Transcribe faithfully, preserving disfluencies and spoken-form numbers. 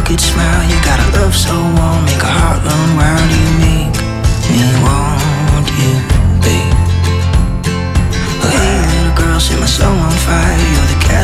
could smile. You got a love so warm, make a heart run wild. You